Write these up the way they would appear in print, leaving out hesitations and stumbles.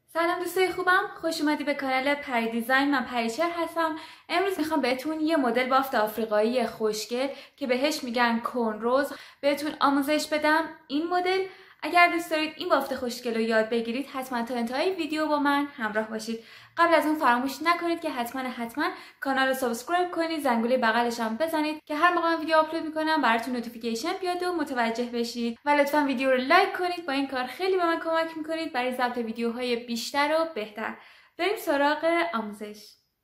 سلام دوستای خوبم، خوش اومدی به کانال پری دیزاین. من پریچر هستم. امروز میخوام بهتون یه مدل بافت آفریقایی خوشگل که بهش میگن کورنروز بهتون آموزش بدم. این مدل اگر دوست دارید این بافت خوشگل رو یاد بگیرید حتما تا انتهای ویدیو با من همراه باشید. قبل از اون فراموش نکنید که حتما کانال رو سابسکرایب کنید، زنگوله بغلش هم بزنید که هر موقع من ویدیو آپلود میکنم براتون نوتیفیکیشن بیاد و متوجه بشید و لطفا ویدیو رو لایک کنید. با این کار خیلی به من کمک میکنید برای ضبط ویدیوهای بیشتر و بهتر. بریم سراغ آموزش.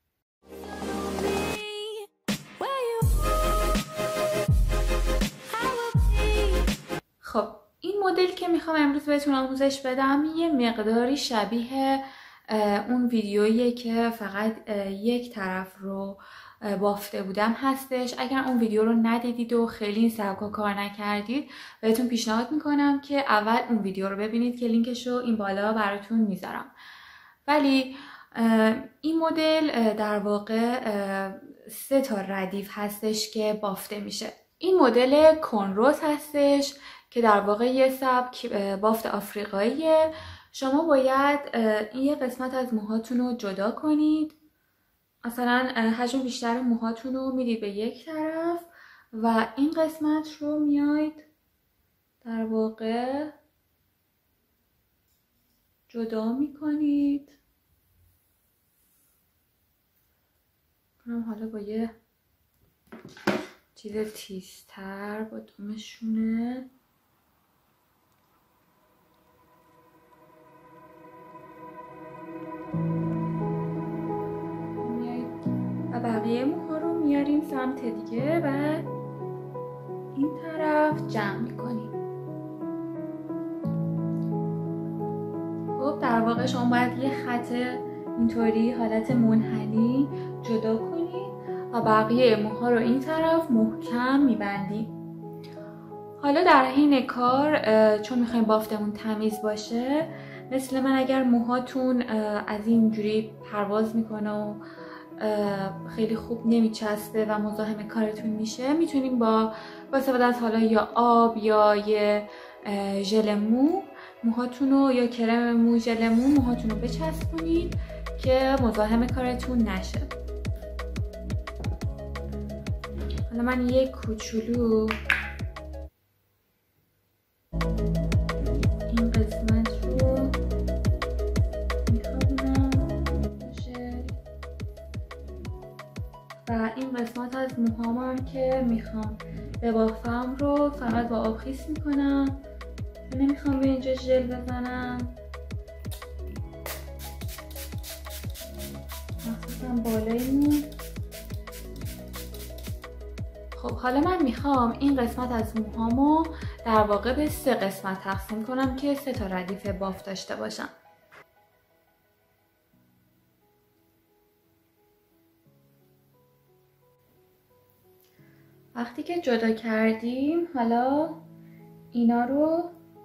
خب این مدل که میخوام امروز بهتون آموزش بدم یه مقداری شبیه اون ویدیویی که فقط یک طرف رو بافته بودم هستش. اگر اون ویدیو رو ندیدید و خیلی این سبکا کار نکردید بهتون پیشنهاد میکنم که اول اون ویدیو رو ببینید که لینکش رو این بالا براتون میذارم. ولی این مدل در واقع 3 تا ردیف هستش که بافته میشه. این مدل کورنروز هستش که در واقع یه سبک بافت آفریقاییه. شما باید این یه قسمت از موهاتون رو جدا کنید. مثلا حجم بیشتر موهاتون رو میدید به یک طرف و این قسمت رو میاید در واقع جدا میکنید. حالا با یه چیز تیزتر با دومشونه و بقیه موها رو میاریم سمت دیگه و این طرف جمع میکنیم. خب در واقع شما باید یه خط اینطوری حالت منحنی جدا کنید و بقیه موها رو این طرف محکم میبندیم. حالا در حین کار چون میخوایم بافتمون تمیز باشه، مثل من اگر موهاتون از اینجوری پرواز میکنه و خیلی خوب نمیچسبه و مزاحم کارتون میشه، میتونیم با استفاده از حالا یا آب یا یه ژل مو موهاتون رو یا کرم مو ژل مو موهاتون رو بچسبونید که مزاحم کارتون نشه. حالا من یک کوچولو این قسمت رو میخوابونم و این قسمت از موهامم که میخوام ببافم رو فقط با آب خیس میکنم. نمیخوام به اینجا ژل بزنم، مخصوصا بالای مو. خب حالا من میخوام این قسمت از موهامو در واقع به 3 قسمت تقسیم کنم که 3 تا ردیف بافت داشته باشم. وقتی که جدا کردیم حالا اینا رو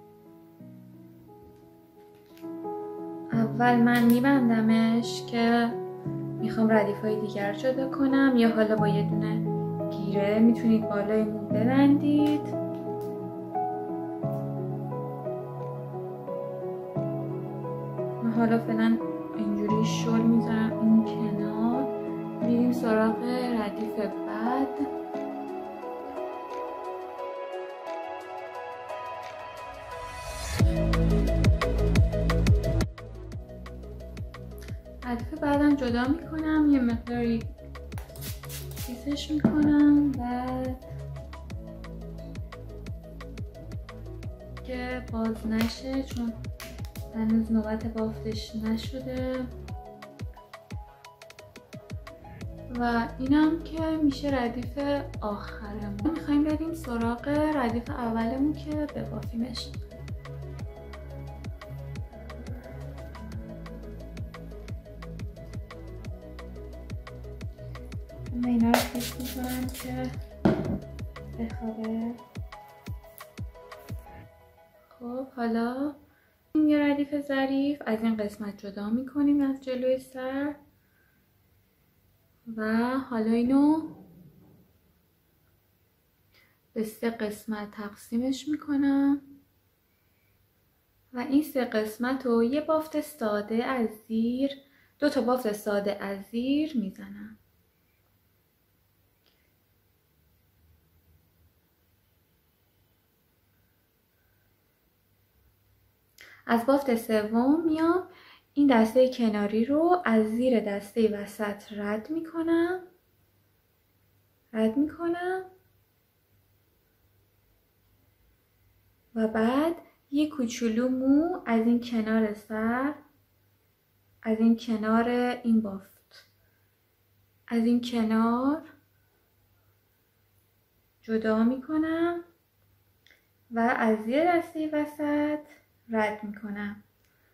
اول من میبندمش که میخوام ردیفای دیگر جدا کنم، یا حالا با یه دونه گیره میتونید بالای مو ببندید. من حالا فعلا اینجوری شل میذارم این کنار. میریم سراغ ردیف بعد. ردیف بعدم جدا میکنم، یه مقداری کیسش میکنم بعد که باز نشه چون هنوز نوبت بافتش نشده. و اینم که میشه ردیف آخرمون. میخوایم بریم سراغ ردیف اولمون که ببافیمش. من اینا رو خیس میکنم که بخوابه. خب حالا این یه ردیف ظریف از این قسمت جدا میکنیم از جلوی سر و حالا اینو به 3 قسمت تقسیمش میکنم و این 3 قسمت رو یه بافت ساده از زیر، 2 تا بافت ساده از زیر میزنم. از بافت سوم میام این دسته کناری رو از زیر دسته وسط رد میکنم و بعد یه کوچولو مو از این کنار سر، از این کنار این بافت، از این کنار جدا میکنم و از زیر دسته وسط رد میکنم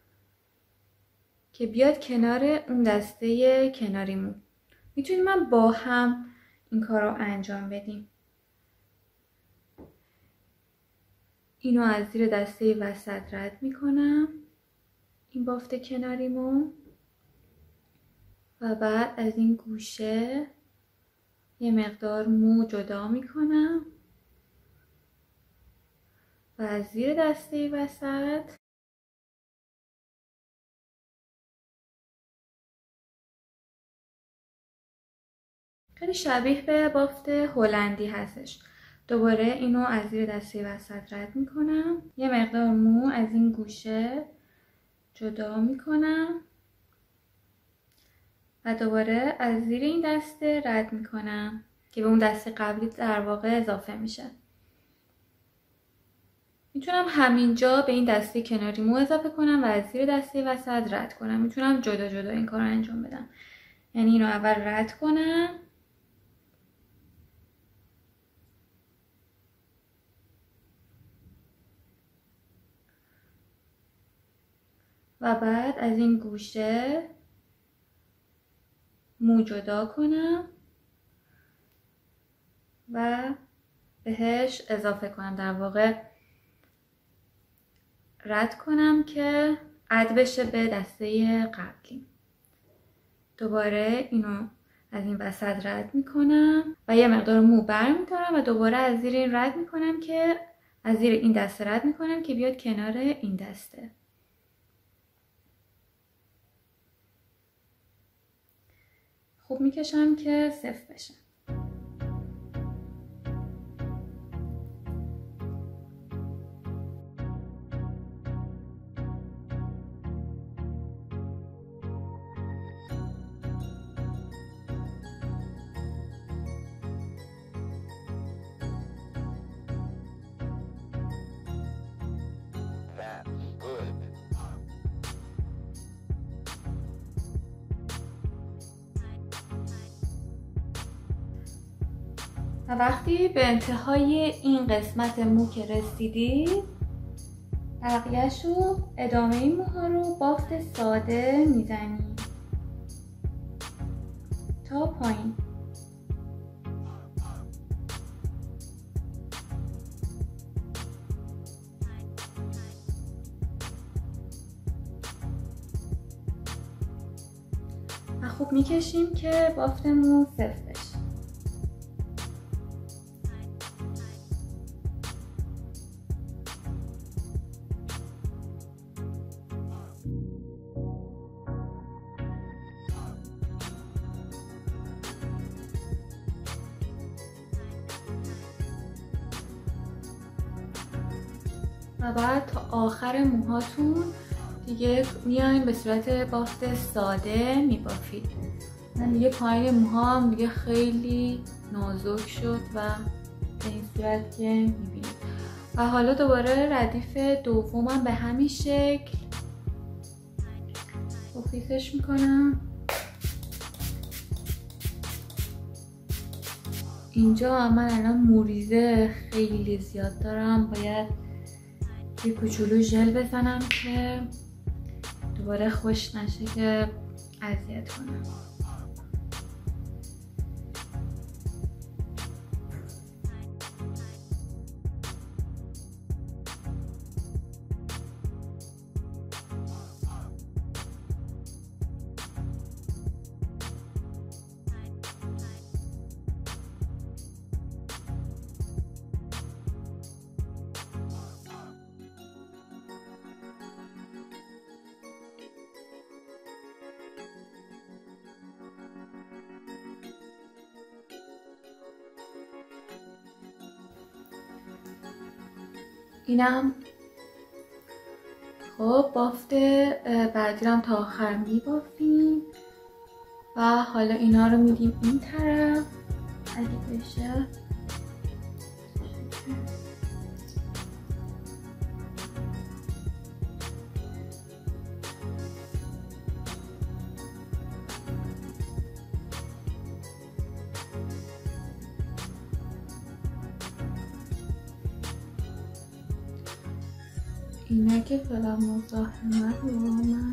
که بیاد کنار اون دسته کناریمون. میتونیم من با هم این کار رو انجام بدیم. اینو از زیر دسته وسط رد میکنم، این بافت کناریمون، و بعد از این گوشه یه مقدار مو جدا میکنم و از زیر دسته وسط خیلی شبیه به بافت هلندی هستش. دوباره اینو از زیر دسته وسط رد میکنم، یه مقدار مو از این گوشه جدا میکنم و دوباره از زیر این دسته رد میکنم که به اون دسته قبلی در واقع اضافه میشه. میتونم همینجا به این دسته کناری مو اضافه کنم و از زیر دسته وسط رد کنم. میتونم جدا جدا این کار رو انجام بدم. یعنی اینو اول رد کنم و بعد از این گوشه مو جدا کنم و بهش اضافه کنم، در واقع رد کنم که اد بشه به دسته قبلی. دوباره اینو از این وسط رد میکنم و یه مقدار مو برمیدارم و دوباره از زیر این رد میکنم که از زیر این دسته رد میکنم که بیاد کنار این دسته. خوب میکشم که صفر بشه. و وقتی به انتهای این قسمت مو که رسیدید، بقیه‌ش رو ادامه این موها رو بافت ساده میزنید تا پایین. و خوب میکشیم که بافت مو صفر بشه. و بعد تا آخر موهاتون دیگه میاین به صورت بافت ساده میبافید. من دیگه پایین موهام دیگه خیلی نازک شد و به این صورت که میبینید. و حالا دوباره ردیف دومم به همین شکل خیسش میکنم. اینجا من الان موریزه خیلی زیاد دارم، باید یه کوچولو ژل بزنم که دوباره خوش نشه که اذیت کنم. اینم خب بافت بعدی رو هم تا آخر میبافیم و حالا اینا رو میدیم این طرف اگه بشه. اینا که فعلا مزاحمت رو من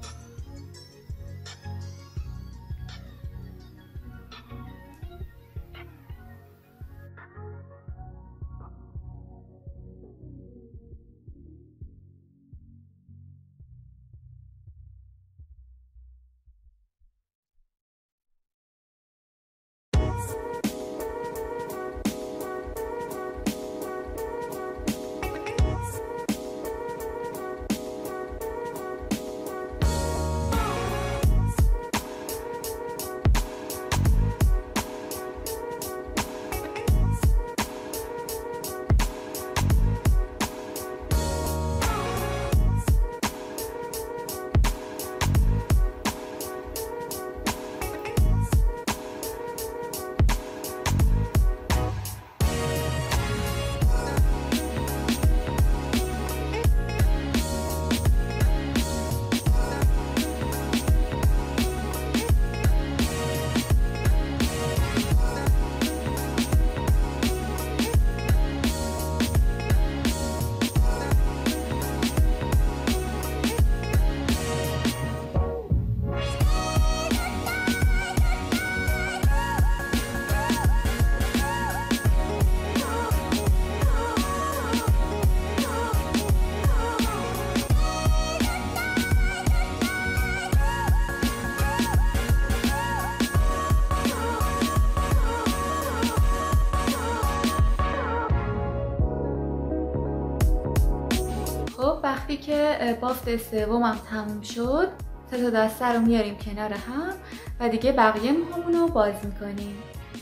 خب وقتی که بافت سومم تموم شد 3 تا دسته رو میاریم کنار هم و دیگه بقیه موهامون رو باز میکنیم.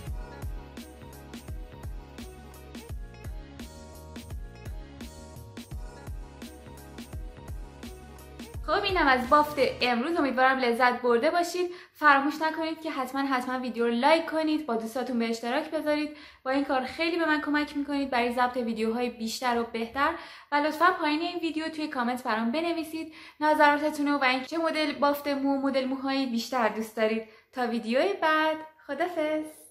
خب اینم از بافت امروز. امیدوارم لذت برده باشید. فراموش نکنید که حتما ویدیو رو لایک کنید، با دوستاتون به اشتراک بذارید. با این کار خیلی به من کمک میکنید برای ضبط ویدیوهای بیشتر و بهتر. و لطفا پایین این ویدیو توی کامنت برام بنویسید نظراتتون و اینکه چه مدل بافت مو، مدل موهایی بیشتر دوست دارید. تا ویدیوی بعد، خدافظ.